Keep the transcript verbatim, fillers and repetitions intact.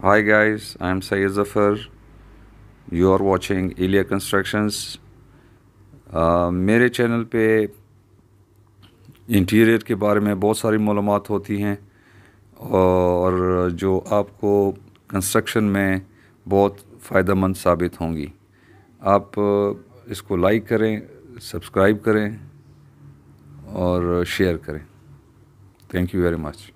Hi guys, I am Syed Zafar. You are watching Elia Constructions. uh, मेरे channel पे interior के बारे में बहुत सारी मालूमात होती हैं और जो आपको कंस्ट्रक्शन में बहुत फ़ायदेमंद साबित होंगी। आप इसको लाइक करें, सब्सक्राइब करें और शेयर करें। Thank you very much.